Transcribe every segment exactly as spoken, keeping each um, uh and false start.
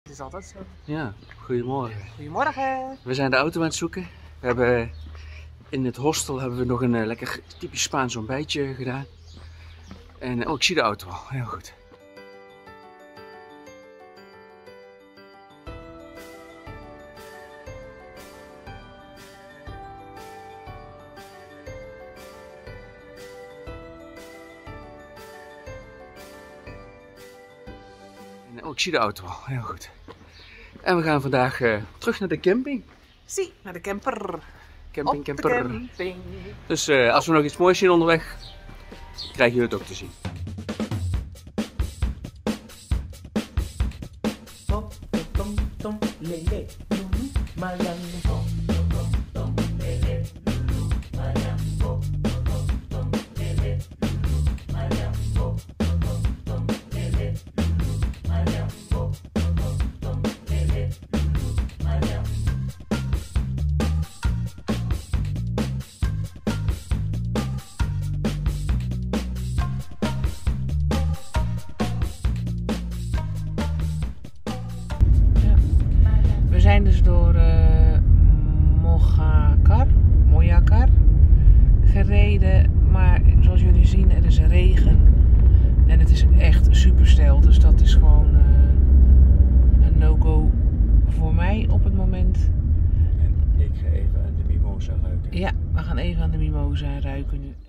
is altijd zo. Ja, goedemorgen. Goedemorgen. We zijn de auto aan het zoeken. We hebben in het hostel hebben we nog een uh, lekker typisch Spaans ontbijtje gedaan. En oh, ik zie de auto al. Heel goed. En, oh, ik zie de auto al. Heel goed. En we gaan vandaag uh, terug naar de camping. Zie, naar de camper. Camping, Op de camper. camping. Dus uh, als we nog iets moois zien onderweg, krijg je het ook te zien. We zijn dus door uh, Mojácar, Mojácar gereden, maar zoals jullie zien er is regen en het is echt super steil, dus dat is gewoon uh, een no-go voor mij op het moment. En ik ga even aan de mimosa ruiken. Ja, we gaan even aan de mimosa ruiken nu.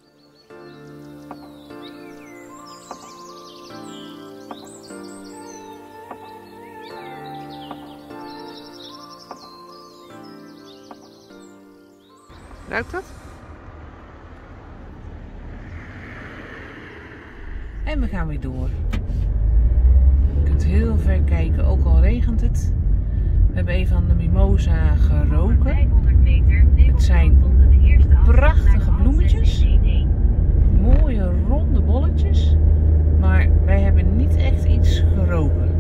Ruikt dat? En we gaan weer door. Je kunt heel ver kijken, ook al regent het. We hebben even aan de mimosa geroken. Het zijn prachtige bloemetjes. Mooie ronde bolletjes. Maar wij hebben niet echt iets geroken.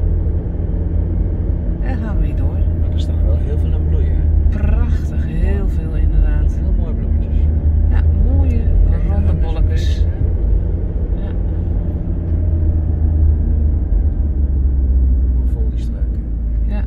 En gaan we weer door. Maar er staan wel heel veel aan bloeien. Prachtig, heel veel inderdaad. Heel mooie bloemetjes. Ja, mooie ronde bolletjes. Ja. Helemaal vol die struiken. Ja.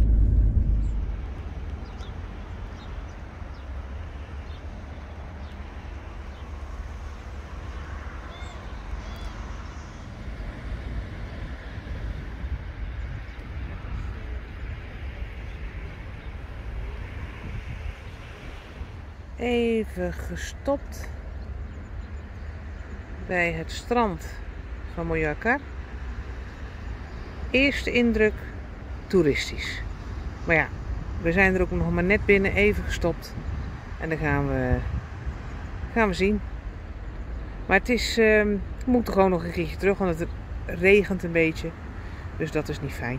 Even gestopt bij het strand van Mojácar. Eerste indruk toeristisch. Maar ja, we zijn er ook nog maar net binnen, even gestopt. En dan gaan we, gaan we zien. Maar het is, uh, we moeten gewoon nog een keertje terug, want het regent een beetje. Dus dat is niet fijn.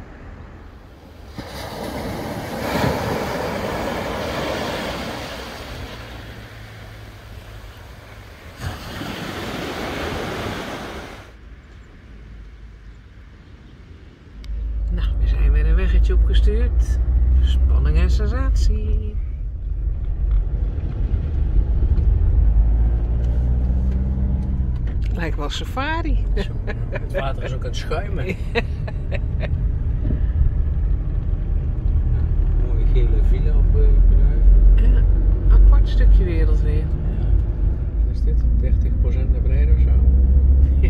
Nou, we zijn weer een weggetje opgestuurd. Spanning en sensatie. Lijkt wel safari. Het water is ook aan het schuimen. Mooie gele villa op uh, Penhuizen. Ja, apart stukje wereld weer. Ja. Wat is dit? dertig procent naar beneden of zo? Ja.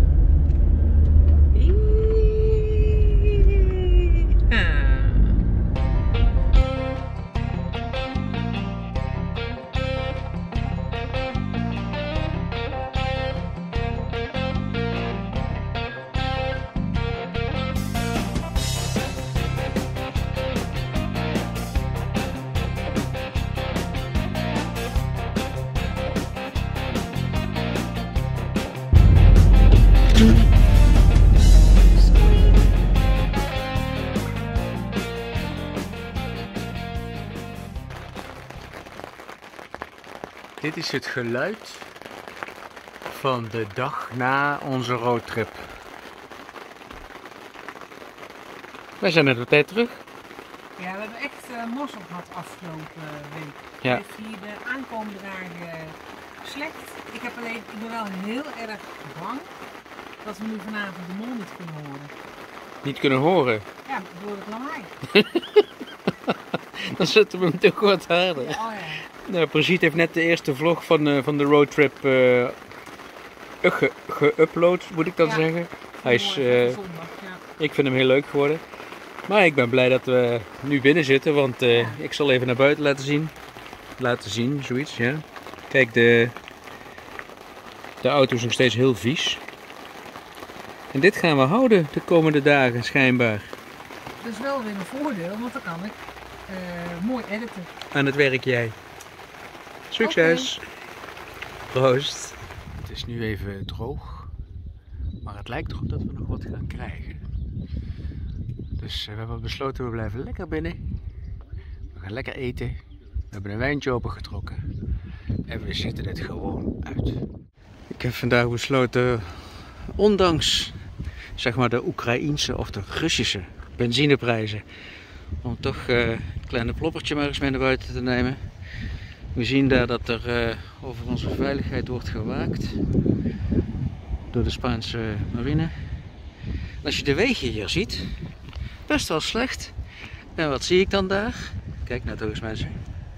Dit is het geluid van de dag na onze roadtrip. Wij zijn net op tijd terug. Ja, we hebben echt uh, mazzel gehad afgelopen uh, week. Ja. Het heeft hier de aankomende dagen uh, slecht. Ik heb alleen, ik ben wel heel erg bang dat we nu vanavond de mol niet kunnen horen. niet kunnen horen. Ja, door het lawaai. Dan zetten we hem toch wat harder. Oh ja. Nou, Brigitte heeft net de eerste vlog van, uh, van de roadtrip uh, geüpload, ge moet ik dan ja. zeggen. Hij is, uh, zondag, ja. Ik vind hem heel leuk geworden. Maar ik ben blij dat we nu binnen zitten, want uh, ja. ik zal even naar buiten laten zien. Laten zien, zoiets, ja. Kijk, de, de auto is nog steeds heel vies. En dit gaan we houden de komende dagen, schijnbaar. Dat is wel weer een voordeel, want dan kan ik uh, mooi editen. Aan het werk jij. Succes! Okay. Proost! Het is nu even droog, maar het lijkt erop dat we nog wat gaan krijgen. Dus uh, we hebben besloten, we blijven lekker binnen. We gaan lekker eten. We hebben een wijntje opengetrokken. En we zitten het gewoon uit. Ik heb vandaag besloten, ondanks zeg maar de Oekraïense of de Russische benzineprijzen, om toch uh, een kleine ploppertje maar eens mee naar buiten te nemen. We zien daar dat er uh, over onze veiligheid wordt gewaakt door de Spaanse marine. En als je de wegen hier ziet, best wel slecht. En wat zie ik dan daar? Kijk nou toch eens mensen.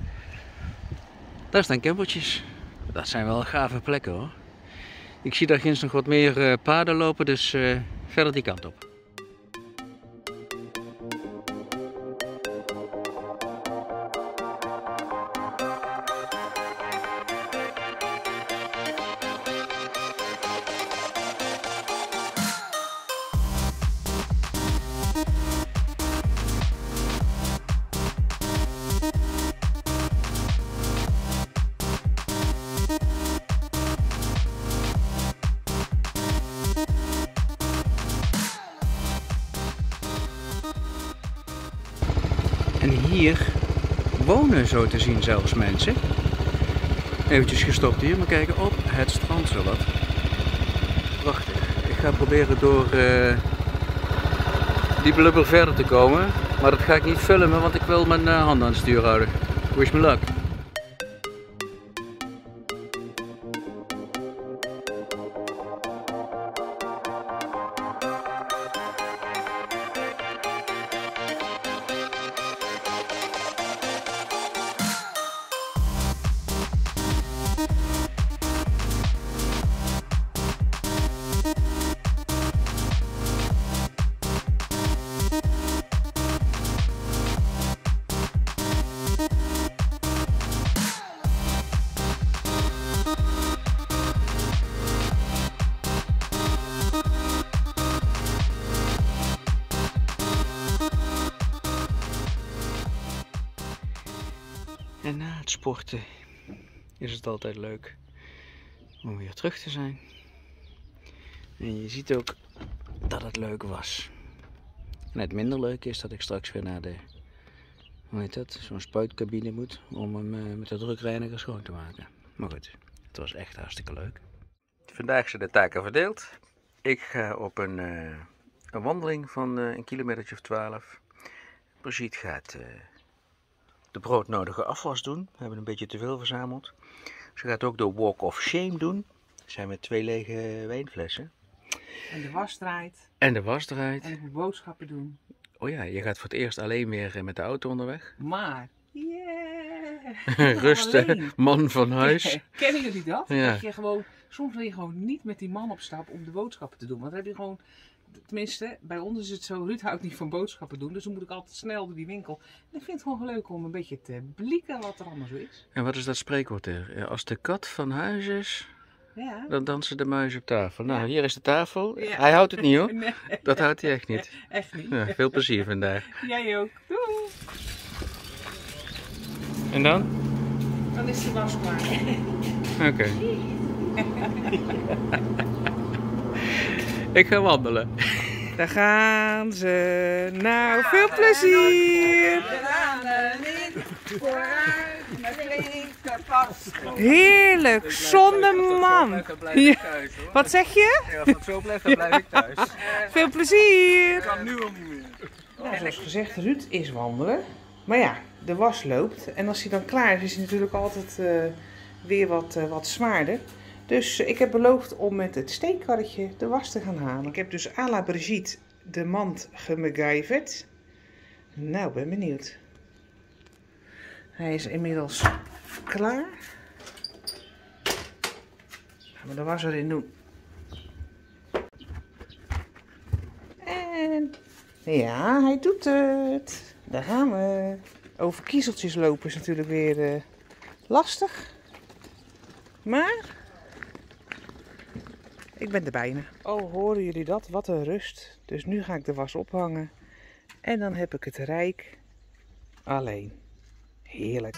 Daar staan campertjes. Dat zijn wel gave plekken hoor. Ik zie daar ginds nog wat meer uh, paden lopen, dus uh, verder die kant op. En hier wonen zo te zien zelfs mensen. Eventjes gestopt hier, maar kijken op het strand zowat. Prachtig. Ik ga proberen door uh, die blubber verder te komen. Maar dat ga ik niet filmen, want ik wil mijn uh, handen aan het stuur houden. Wish me luck. En na het sporten is het altijd leuk om weer terug te zijn. En je ziet ook dat het leuk was. En het minder leuk is dat ik straks weer naar de, hoe heet dat, zo'n spuitcabine moet om hem uh, met de drukreiniger schoon te maken. Maar goed, het was echt hartstikke leuk. Vandaag zijn de taken verdeeld. Ik ga op een, uh, een wandeling van uh, een kilometertje of twaalf. Brigitte gaat uh, de broodnodige afwas doen. We hebben een beetje te veel verzameld. Ze gaat ook de walk of shame doen. Dat zijn met twee lege wijnflessen. En de was draait. En de was draait. En ik moet boodschappen doen. Oh ja, je gaat voor het eerst alleen weer met de auto onderweg. Maar, yeah! Rustig, man van huis. Kennen jullie dat? Ja. Dat je gewoon, soms wil je gewoon niet met die man op stap om de boodschappen te doen. Want dan heb je gewoon, tenminste, bij ons is het zo, Ruud houdt niet van boodschappen doen. Dus dan moet ik altijd snel door die winkel. En ik vind het gewoon leuk om een beetje te blikken wat er allemaal zo is. En wat is dat spreekwoord er? Als de kat van huis is, ja, dan dansen de muizen op tafel. Nou, ja, hier is de tafel. Ja. Hij houdt het niet hoor. Nee. Dat houdt hij echt niet. Echt niet. Ja, veel plezier vandaag. Jij ook. Doei. En dan? Dan is de was klaar. Oké. Okay. Ik ga wandelen. Daar gaan ze. Nou, veel plezier. Heerlijk, zonder man. Ja. Wat zeg je? Ja, als het zo blijft, dan blijf ik thuis. Veel plezier. Ik kan nu al niet meer. Nou, zoals gezegd, Ruud is wandelen. Maar ja, de was loopt. En als hij dan klaar is, is hij natuurlijk altijd uh, weer wat, uh, wat zwaarder. Dus uh, ik heb beloofd om met het steekkarretje de was te gaan halen. Ik heb dus à la Brigitte de mand gemacgyverd. Nou, ben benieuwd. Hij is inmiddels klaar. Gaan we de was erin doen. En ja, hij doet het. Daar gaan we. Over kiezeltjes lopen is natuurlijk weer uh, lastig. Maar ik ben er bijna. Oh, horen jullie dat? Wat een rust. Dus nu ga ik de was ophangen. En dan heb ik het rijk alleen. Heerlijk.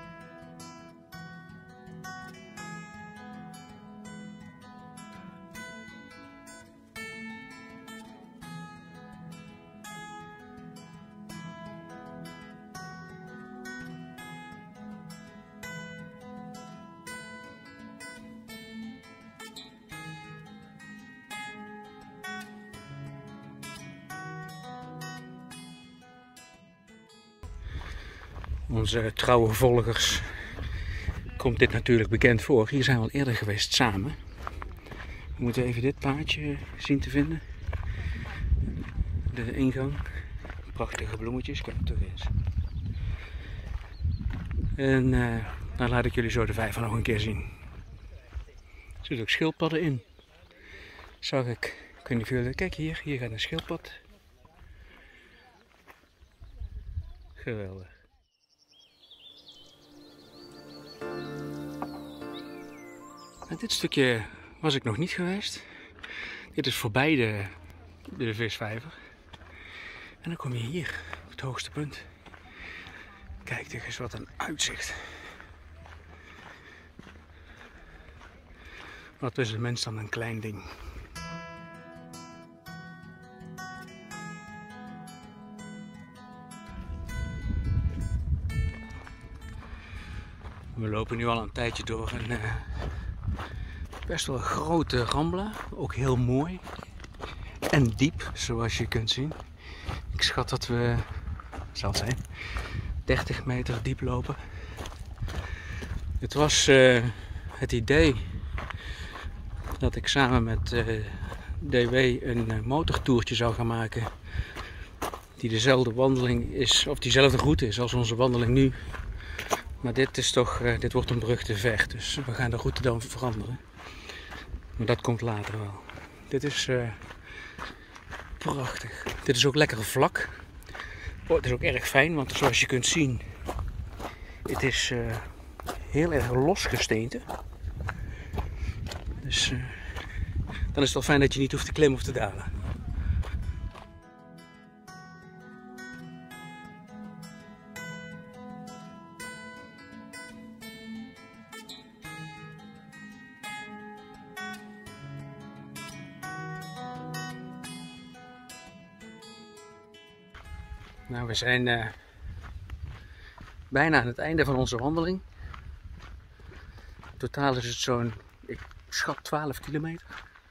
Onze trouwe volgers komt dit natuurlijk bekend voor. Hier zijn we al eerder geweest samen. We moeten even dit paadje zien te vinden. De ingang. Prachtige bloemetjes, kijk toch eens. En uh, dan laat ik jullie zo de vijver nog een keer zien. Er zitten ook schildpadden in. Zag ik. Ik weet niet of jullie... Kijk hier, hier gaat een schildpad. Geweldig. En dit stukje was ik nog niet geweest. Dit is voorbij de, de visvijver. En dan kom je hier, op het hoogste punt. Kijk toch eens wat een uitzicht. Wat is de mens dan een klein ding. We lopen nu al een tijdje door een uh, best wel grote rambla. Ook heel mooi. En diep, zoals je kunt zien. Ik schat dat we, zal het zijn, dertig meter diep lopen. Het was uh, het idee dat ik samen met uh, D W een uh, motortoertje zou gaan maken. Die dezelfde wandeling is, of diezelfde route is als onze wandeling nu. Maar dit is toch, uh, dit wordt een brug te ver, dus we gaan de route dan veranderen. Maar dat komt later wel. Dit is uh, prachtig. Dit is ook lekker vlak. Oh, het is ook erg fijn, want zoals je kunt zien, het is uh, heel erg los gesteente. Dus uh, dan is het wel fijn dat je niet hoeft te klimmen of te dalen. Nou, we zijn uh, bijna aan het einde van onze wandeling. In totaal is het zo'n, ik schat twaalf kilometer.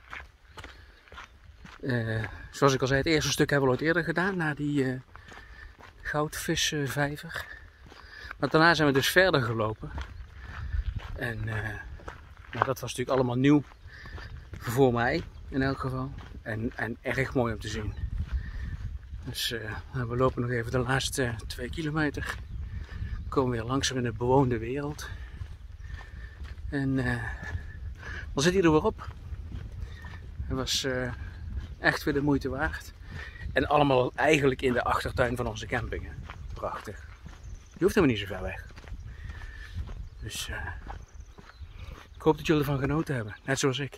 Uh, zoals ik al zei, het eerste stuk hebben we al eerder gedaan, na die uh, goudvisvijver. Maar daarna zijn we dus verder gelopen. En uh, nou, dat was natuurlijk allemaal nieuw voor mij, in elk geval. En, en erg mooi om te zien. Dus uh, we lopen nog even de laatste twee kilometer. We komen weer langzaam in de bewoonde wereld. En uh, dan zit hij er weer op. Het was uh, echt weer de moeite waard. En allemaal eigenlijk in de achtertuin van onze camping. Hè. Prachtig. Je hoeft helemaal niet zo ver weg. Dus uh, ik hoop dat jullie ervan genoten hebben. Net zoals ik.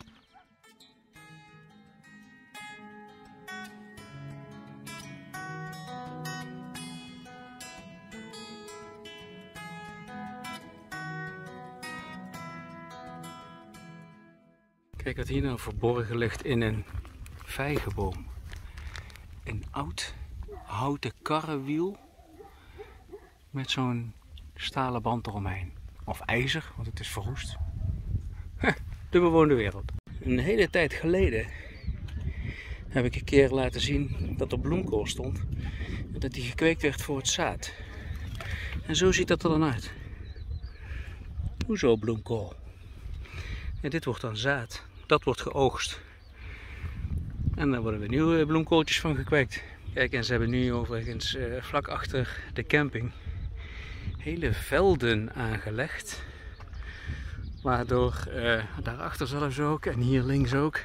Kijk wat hier nou verborgen ligt in een vijgenboom. Een oud houten karrenwiel met zo'n stalen band eromheen. Of ijzer, want het is verroest. De bewoonde wereld. Een hele tijd geleden heb ik een keer laten zien dat er bloemkool stond. En dat die gekweekt werd voor het zaad. En zo ziet dat er dan uit. Hoezo bloemkool? En dit wordt dan zaad. Dat wordt geoogst. En daar worden weer nieuwe bloemkooltjes van gekweekt. Kijk, en ze hebben nu overigens uh, vlak achter de camping hele velden aangelegd. Waardoor uh, daarachter zelfs ook en hier links ook.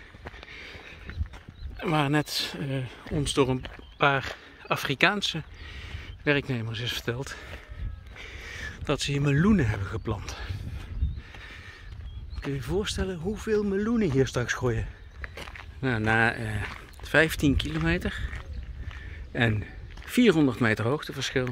Waar net uh, ons door een paar Afrikaanse werknemers is verteld dat ze hier meloenen hebben geplant. Kun je je voorstellen hoeveel meloenen hier straks groeien? Nou, na uh, vijftien kilometer en vierhonderd meter hoogteverschil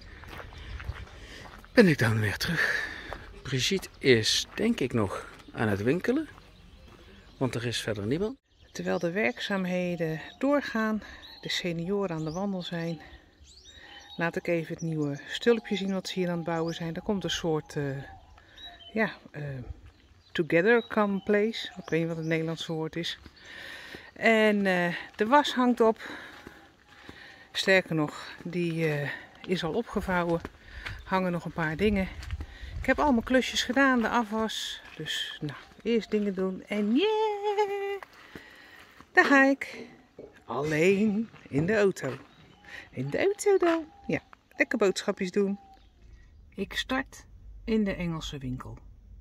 ben ik dan weer terug. Brigitte is denk ik nog aan het winkelen, want er is verder niemand. Terwijl de werkzaamheden doorgaan, de senioren aan de wandel zijn, laat ik even het nieuwe stulpje zien wat ze hier aan het bouwen zijn. Er komt een soort uh, ja, uh, together come place, ik weet niet wat het Nederlandse woord is. En uh, de was hangt op. Sterker nog, die uh, is al opgevouwen. Hangen nog een paar dingen. Ik heb al mijn klusjes gedaan, de afwas. Dus nou, eerst dingen doen en yeah! Daar ga ik. Alleen in de auto. In de auto dan. Ja, lekker boodschapjes doen. Ik start in de Engelse winkel.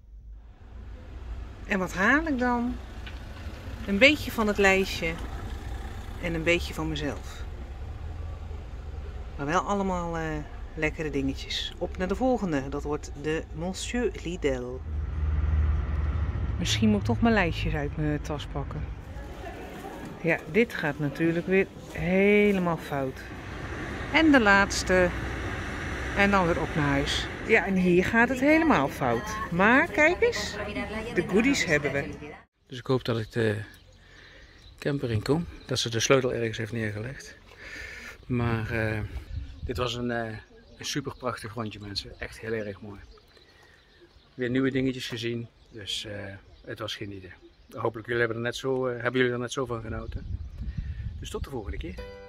En wat haal ik dan? Een beetje van het lijstje en een beetje van mezelf. Maar wel allemaal uh, lekkere dingetjes. Op naar de volgende. Dat wordt de Monsieur Lidl. Misschien moet ik toch mijn lijstjes uit mijn tas pakken. Ja, dit gaat natuurlijk weer helemaal fout. En de laatste. En dan weer op naar huis. Ja, en hier gaat het helemaal fout. Maar kijk eens. De goodies hebben we. Dus ik hoop dat ik de camper in kom. Dat ze de sleutel ergens heeft neergelegd. Maar uh, dit was een, uh, een super prachtig rondje, mensen. Echt heel erg mooi. Weer nieuwe dingetjes gezien. Dus uh, het was genieten. Hopelijk jullie hebben, er net zo, uh, hebben jullie er net zo van genoten. Dus tot de volgende keer.